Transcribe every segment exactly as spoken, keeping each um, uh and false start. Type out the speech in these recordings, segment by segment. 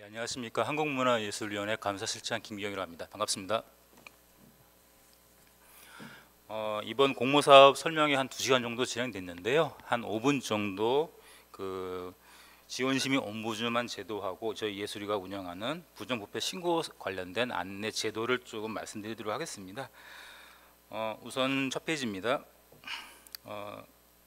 예, 안녕하십니까. 한국문화예술위원회 감사실장 김기영이라고 합니다. 반갑습니다. 어, 이번 공모사업 설명이 한 두 시간 정도 진행됐는데요. 한 오 분 정도 그 지원심의 옴부즈만 제도하고 저희 예술위가 운영하는 부정부패 신고 관련된 안내 제도를 조금 말씀드리도록 하겠습니다. 어, 우선 첫 페이지입니다. 어,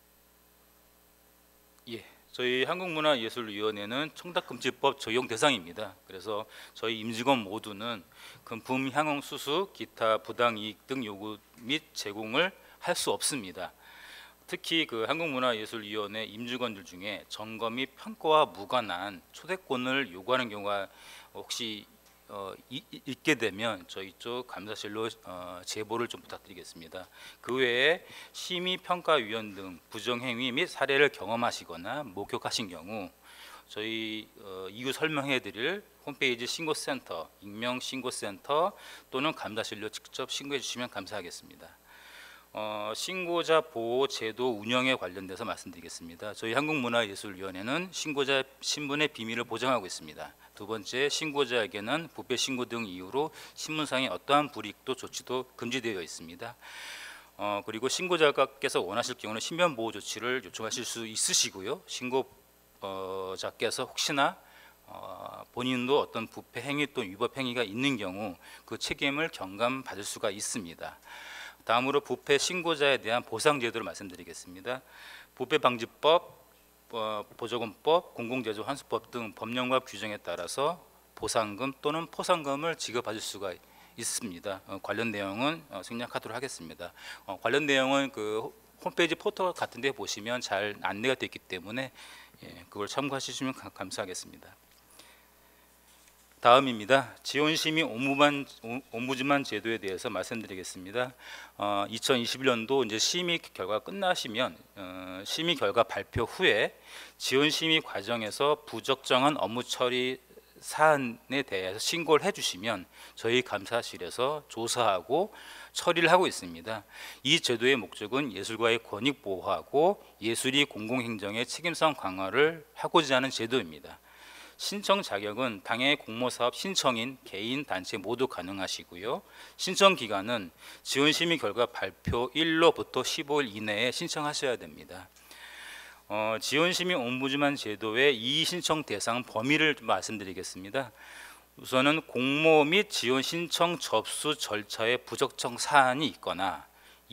예. 저희 한국문화예술위원회는 청탁금지법 적용 대상입니다. 그래서 저희 임직원 모두는 금품 향응 수수, 기타 부당이익 등 요구 및 제공을 할 수 없습니다. 특히 그 한국문화예술위원회 임직원들 중에 점검 및 평가와 무관한 초대권을 요구하는 경우가 혹시 어, 이, 있게 되면 저희 쪽 감사실로 어, 제보를 좀 부탁드리겠습니다. 그 외에 심의평가위원 등 부정행위 및 사례를 경험하시거나 목격하신 경우 저희 어, 이후 설명해드릴 홈페이지 신고센터, 익명신고센터 또는 감사실로 직접 신고해 주시면 감사하겠습니다. 어, 신고자 보호 제도 운영에 관련돼서 말씀드리겠습니다. 저희 한국문화예술위원회는 신고자 신분의 비밀을 보장하고 있습니다. 두 번째, 신고자에게는 부패 신고 등 이유로 신분상의 어떠한 불이익도 조치도 금지되어 있습니다. 어, 그리고 신고자께서 원하실 경우는 신변 보호 조치를 요청하실 수 있으시고요. 신고자께서 혹시나 어, 본인도 어떤 부패 행위 또는 위법 행위가 있는 경우 그 책임을 경감받을 수가 있습니다. 다음으로 부패 신고자에 대한 보상 제도를 말씀드리겠습니다. 부패방지법, 어, 보조금법, 공공재조 환수법 등 법령과 규정에 따라서 보상금 또는 포상금을 지급받을 수가 있습니다. 어, 관련 내용은 어, 생략하도록 하겠습니다. 어, 관련 내용은 그 홈페이지 포털 같은 데 보시면 잘 안내가 되어 있기 때문에 예, 그걸 참고하시면 감사하겠습니다. 다음입니다. 지원심의 옴부만, 옴부즈만 제도에 대해서 말씀드리겠습니다. 어, 이천이십일 년도 이제 심의 결과가 끝나시면 어, 심의 결과 발표 후에 지원심의 과정에서 부적정한 업무 처리 사안에 대해서 신고를 해주시면 저희 감사실에서 조사하고 처리를 하고 있습니다. 이 제도의 목적은 예술가의 권익 보호하고 예술이 공공행정의 책임성 강화를 하고자 하는 제도입니다. 신청 자격은 당해 공모사업 신청인 개인, 단체 모두 가능하시고요. 신청 기간은 지원심의 결과 발표 일로부터 십오 일 이내에 신청하셔야 됩니다. 어, 지원심의 옴부즈만 제도의 이의 신청 대상 범위를 좀 말씀드리겠습니다. 우선은 공모 및 지원 신청 접수 절차에 부적정 사안이 있거나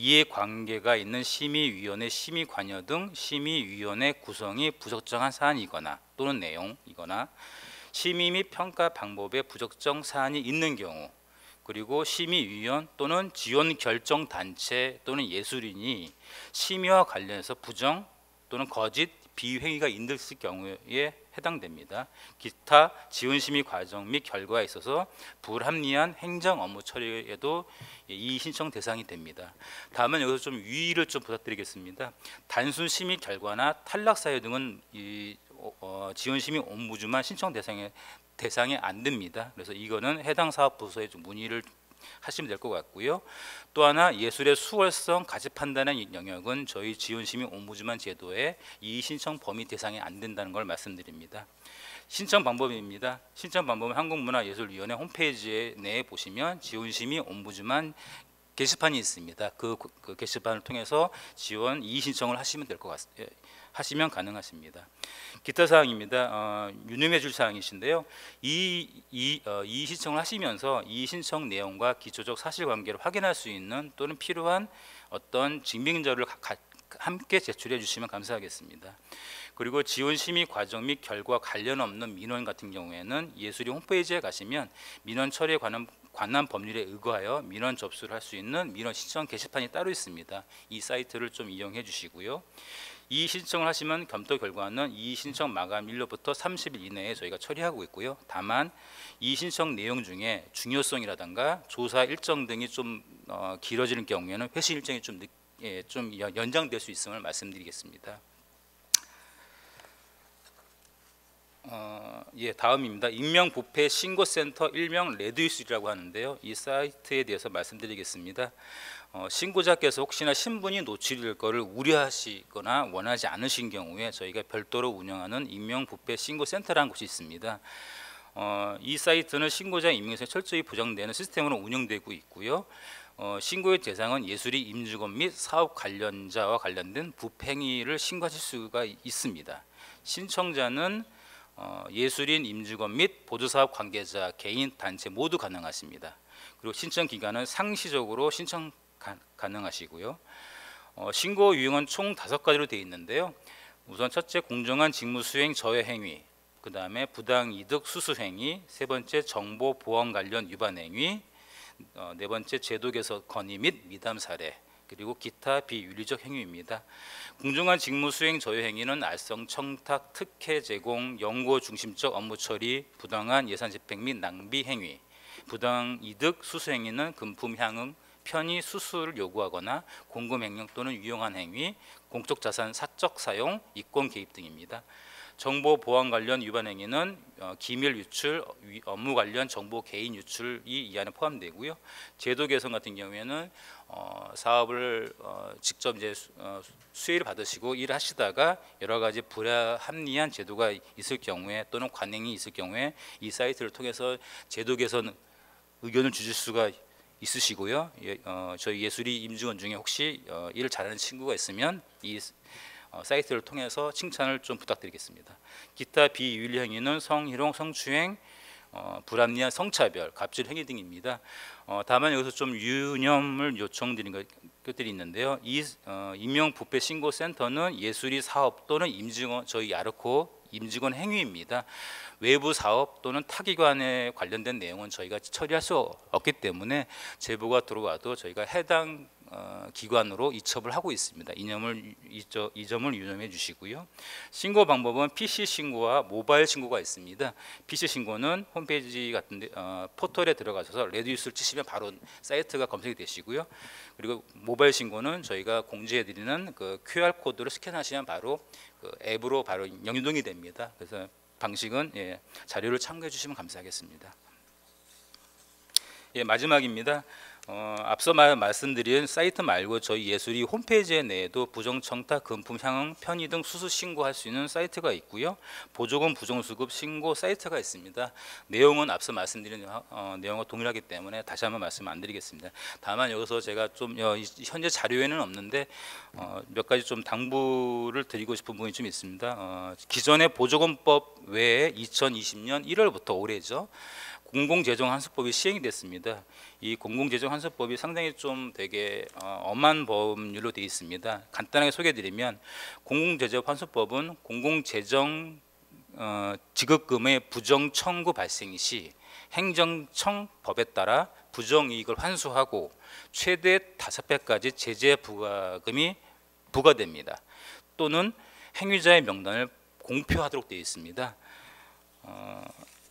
이해관계가 있는 심의위원회 심의관여 등 심의위원회 구성이 부적정한 사안이거나 또는 내용이거나 심의 및 평가 방법에 부적정 사안이 있는 경우, 그리고 심의위원 또는 지원 결정 단체 또는 예술인이 심의와 관련해서 부정 또는 거짓 비행위가 있을 경우에 해당됩니다. 기타 지원심의 과정 및 결과에 있어서 불합리한 행정 업무 처리에도 이 신청 대상이 됩니다. 다음은 여기서 좀 유의를 좀 부탁드리겠습니다. 단순 심의 결과나 탈락 사유 등은 이 어, 지원심의 옴부즈만 신청 대상에 대상에 안 됩니다. 그래서 이거는 해당 사업 부서에 좀 문의를 하시면 될 것 같고요. 또 하나, 예술의 수월성 가치 판단의 영역은 저희 지원심의 옴부즈만 제도의 이 신청 범위 대상에 안 된다는 걸 말씀드립니다. 신청 방법입니다. 신청 방법은 한국문화예술위원회 홈페이지 내에 보시면 지원심의 옴부즈만 게시판이 있습니다. 그, 그 게시판을 통해서 지원 이의 신청을 하시면 될 것 같습니다. 하시면 가능하십니다. 기타 사항입니다. 어, 유념해 줄 사항이신데요. 이, 이, 어, 이 신청을 하시면서 이 신청 내용과 기초적 사실관계를 확인할 수 있는 또는 필요한 어떤 증빙자료를 가, 함께 제출해 주시면 감사하겠습니다. 그리고 지원 심의 과정 및 결과 관련 없는 민원 같은 경우에는 예술위 홈페이지에 가시면 민원 처리에 관한 관한 법률에 의거하여 민원 접수를 할 수 있는 민원 신청 게시판이 따로 있습니다. 이 사이트를 좀 이용해 주시고요. 이 신청을 하시면 검토 결과는 이 신청 마감 일로부터 삼십 일 이내에 저희가 처리하고 있고요. 다만 이 신청 내용 중에 중요성이라든가 조사 일정 등이 좀 어, 길어지는 경우에는 회신 일정이 좀, 늦, 예, 좀 연장될 수 있음을 말씀드리겠습니다. 어, 예, 다음입니다. 익명부패 신고센터 일명 레드유스라고 하는데요. 이 사이트에 대해서 말씀드리겠습니다. 어, 신고자께서 혹시나 신분이 노출될 것을 우려하시거나 원하지 않으신 경우에 저희가 별도로 운영하는 익명부패 신고센터라는 곳이 있습니다. 어, 이 사이트는 신고자 임명성이 철저히 보장되는 시스템으로 운영되고 있고요. 어, 신고의 대상은 예술인 임직원 및 사업 관련자와 관련된 부행위를 신고하실 수가 있습니다. 신청자는 어, 예술인 임직원 및 보조사업 관계자, 개인, 단체 모두 가능하십니다. 그리고 신청 기간은 상시적으로 신청 가, 가능하시고요. 어, 신고 유형은 총 다섯 가지로 되어 있는데요. 우선 첫째, 공정한 직무 수행 저해 행위, 그 다음에 부당 이득 수수 행위, 세 번째, 정보 보안 관련 위반 행위, 어, 네 번째, 제도 개선 건의 및 미담 사례, 그리고 기타 비윤리적 행위입니다. 공정한 직무 수행 저해 행위는 알선 청탁, 특혜 제공, 연구 중심적 업무 처리, 부당한 예산 집행 및 낭비 행위, 부당 이득 수수 행위는 금품 향응, 편의 수수를 요구하거나 공금 횡령 또는 유용한 행위, 공적 자산 사적 사용, 이권 개입 등입니다. 정보 보안 관련 위반 행위는 어, 기밀 유출, 업무 관련 정보 개인 유출이 이 안에 포함되고요. 제도 개선 같은 경우에는 어, 사업을 어, 직접 이제 수, 어, 수혜를 받으시고 일을 하시다가 여러 가지 불합리한 제도가 있을 경우에 또는 관행이 있을 경우에 이 사이트를 통해서 제도 개선 의견을 주실 수가 있으시고요. 예, 어, 저희 예술인 임직원 중에 혹시 어, 일을 잘하는 친구가 있으면 이 어, 사이트를 통해서 칭찬을 좀 부탁드리겠습니다. 기타 비윤리 행위는 성희롱, 성추행, 어, 불합리한 성차별, 갑질 행위 등입니다. 어, 다만 여기서 좀 유념을 요청드린 것들이 있는데요. 이 어, 임명부패신고센터는 예술인 사업 또는 임직원, 저희 아르코 임직원 행위입니다. 외부 사업 또는 타기관에 관련된 내용은 저희가 처리할 수 없기 때문에 제보가 들어와도 저희가 해당 어, 기관으로 이첩을 하고 있습니다. 이 점을, 이, 저, 이 점을 유념해 주시고요. 신고 방법은 피씨 신고와 모바일 신고가 있습니다. 피씨 신고는 홈페이지 같은데 어, 포털에 들어가셔서 레디뉴스를 치시면 바로 사이트가 검색이 되시고요. 그리고 모바일 신고는 저희가 공지해 드리는 그 큐알 코드를 스캔하시면 바로 그 앱으로 바로 연동이 됩니다. 그래서 방식은 예, 자료를 참고해 주시면 감사하겠습니다. 예, 마지막입니다. 어, 앞서 말, 말씀드린 사이트 말고 저희 예술이 홈페이지 내에도 부정청탁, 금품 향응, 편의 등 수수 신고할 수 있는 사이트가 있고요. 보조금 부정수급 신고 사이트가 있습니다. 내용은 앞서 말씀드린 어, 내용과 동일하기 때문에 다시 한번 말씀 안 드리겠습니다. 다만 여기서 제가 좀 어, 현재 자료에는 없는데 어, 몇 가지 좀 당부를 드리고 싶은 부분이 좀 있습니다. 어, 기존의 보조금법 외에 이천이십 년 일월부터 올해죠. 공공재정환수법이 시행이 됐습니다. 이 공공재정환수법이 상당히 좀 되게 어, 엄한 법률로 되어 있습니다. 간단하게 소개해드리면 공공재정환수법은 공공재정 어, 지급금의 부정 청구 발생 시 행정청 법에 따라 부정이익을 환수하고 최대 다섯 배까지 제재 부과금이 부과됩니다. 또는 행위자의 명단을 공표하도록 되어 있습니다. 어,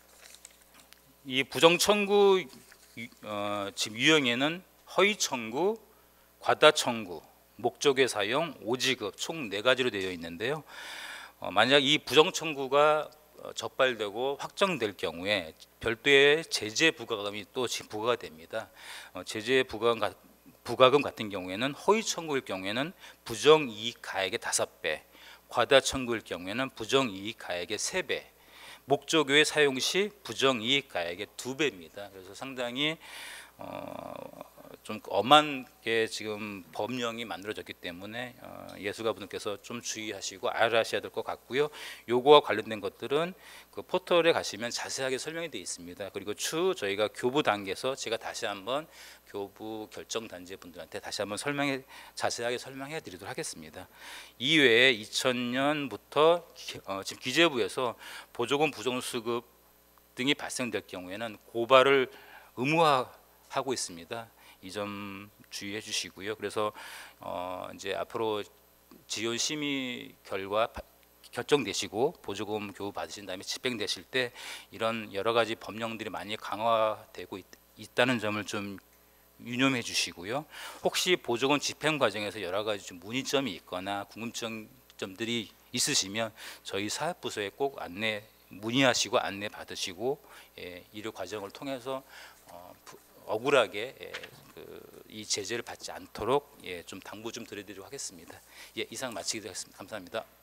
이 부정 청구 어, 지금 유형에는 허위 청구, 과다 청구, 목적의 사용, 오지급 총 네 가지로 되어 있는데요. 어, 만약 이 부정 청구가 적발되고 확정될 경우에 별도의 제재 부과금이 또 부과가 됩니다. 어, 제재 부과금, 부과금 같은 경우에는 허위 청구일 경우에는 부정이익 가액의 다섯 배, 과다 청구일 경우에는 부정이익 가액의 세 배, 목적외 사용 시 부정이익 가액의 두 배입니다. 그래서 상당히 어, 좀 엄하게 지금 법령이 만들어졌기 때문에 어, 예술가분들께서 좀 주의하시고 알아셔야 될 것 같고요. 요거와 관련된 것들은 그 포털에 가시면 자세하게 설명이 되어 있습니다. 그리고 추후 저희가 교부 단계에서 제가 다시 한번 교부 결정 단체 분들한테 다시 한번 설명해 자세하게 설명해 드리도록 하겠습니다. 이외에 이천 년부터 어, 지금 기재부에서 보조금 부정수급 등이 발생될 경우에는 고발을 의무화하고 있습니다. 이 점 주의해 주시고요. 그래서 어 이제 앞으로 지원 심의 결과 결정되시고 보조금 교부 받으신 다음에 집행되실 때 이런 여러 가지 법령들이 많이 강화되고 있, 있다는 점을 좀 유념해 주시고요. 혹시 보조금 집행 과정에서 여러 가지 좀 문의점이 있거나 궁금점들이 있으시면 저희 사업부서에 꼭 안내 문의하시고 안내 받으시고 예, 이를 과정을 통해서 어, 억울하게 예, 그, 이 제재를 받지 않도록 예, 좀 당부 좀 드리도록 하겠습니다. 예, 이상 마치겠습니다. 감사합니다.